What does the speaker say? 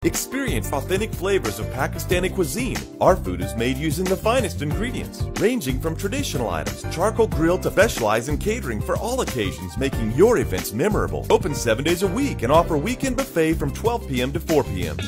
Experience authentic flavors of Pakistani cuisine. Our food is made using the finest ingredients, ranging from traditional items, charcoal grilled to specialize in catering for all occasions, making your events memorable. Open 7 days a week and offer weekend buffet from 12 p.m. to 4 p.m.